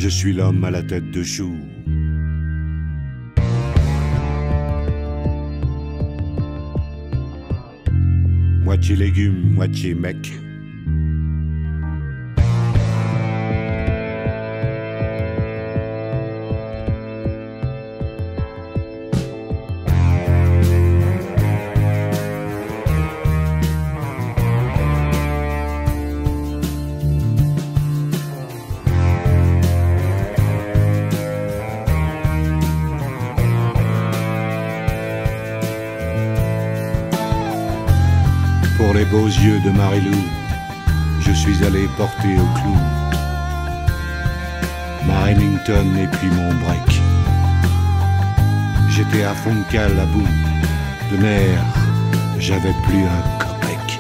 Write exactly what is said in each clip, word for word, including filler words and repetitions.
Je suis l'homme à la tête de chou. Moitié légumes, moitié mec. Pour les beaux yeux de Marilou, je suis allé porter au clou ma Remington et puis mon break. J'étais à fond de cale à bout de nerfs, j'avais plus un copec.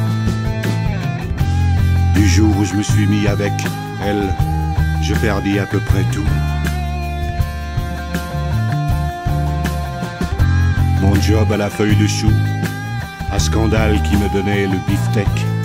Du jour où je me suis mis avec elle, je perdis à peu près tout. Mon job à la feuille de chou, un scandale qui me donnait le beefsteak.